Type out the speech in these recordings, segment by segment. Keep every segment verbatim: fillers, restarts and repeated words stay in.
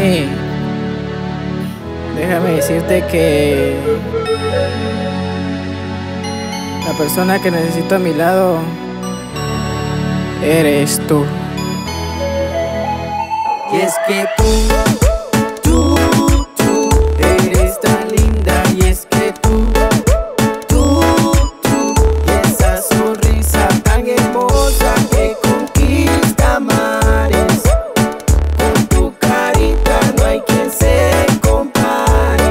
mami, déjame decirte que la persona que necesito a mi lado eres tú. Y es que tú, tú, tú eres tan linda. Y es que tú, tú, tú y esa sonrisa tan hermosa que conquista mares. Con tu carita no hay quien se compare.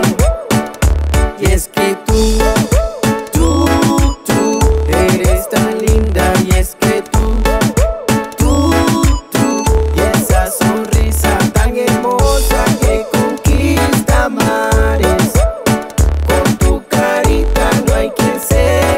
Y es que tú, tú, tú eres tan linda. Y es que tú, tú, tú y esa sonrisa tan hermosa que conquista mares. Con tu carita no hay quien se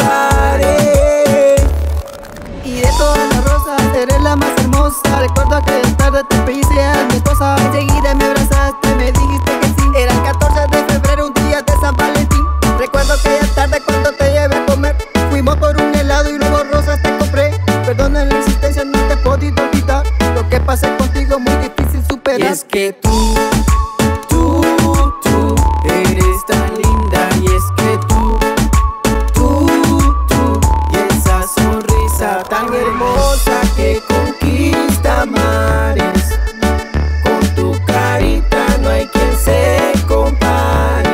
compare. Y de todas las rosas eres la más hermosa. Recuerdo aquella tarde te pediste a mi esposa. Enseguida me abrazaste, me dijiste que sí. Era el catorce de febrero, un día de San Valentín. Recuerdo aquella tarde cuando te llevé a comer. Fuimos por un helado y luego rosas te compré. Perdona la insistencia, no te he podido olvidar. Lo que pasé contigo muy difícil Y superar. es que tú, tú, tú eres tan linda. Y es que tú, tú, tú y esa sonrisa tan hermosa que conquista mares. Con tu carita no hay quien se compare.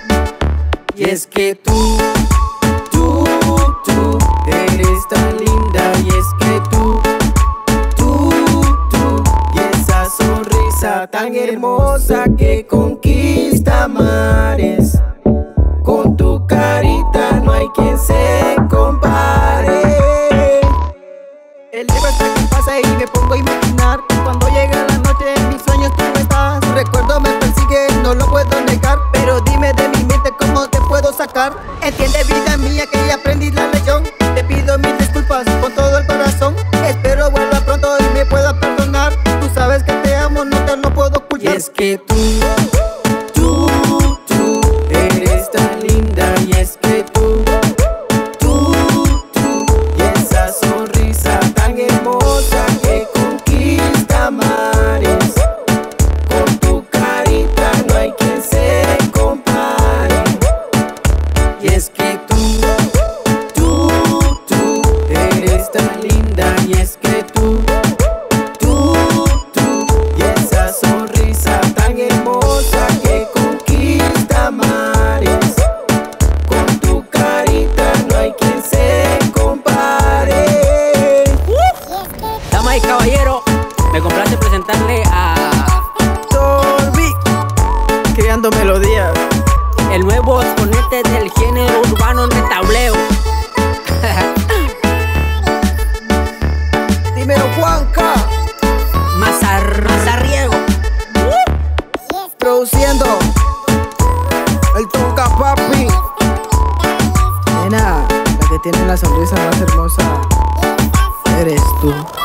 Y es que tú, tú, tú eres tan linda. Y es que tú, tú, tú y esa sonrisa tan hermosa que conquista mares. Con tu carita no hay quien se compare. El tiempo hasta que pasa y me pongo a imaginar. Cuando llega la noche en mis sueños tú no estás. Tu recuerdo me persigue, no lo puedo negar. Pero dime de mi mente cómo te puedo sacar. Entiende vida mía que ya aprendí la lección. Te pido mil disculpas con todo el corazón. Espero vuelva pronto y me pueda perdonar. Tú sabes que te amo, no te lo puedo Y ocultar. es que tú, tú, tú eres tan linda. Y es que tú, tú, tú y esa sonrisa tan hermosa que conquista mares. Con tu carita no hay quien se compare. Y es que tú, tú, tú eres tan linda. Y es que tú, tú, tú y esa sonrisa tan hermosa que conquista mares. Con tu carita no hay quien se compare. Damas y caballeros, me complace presentarle a Dolby, creando melodías. el nuevo exponente del género urbano en el tableo. Dímelo, Juanca, Mazar, Mazarriego. produciendo el Tonka Papi. Nena, la que tiene la sonrisa más hermosa eres tú.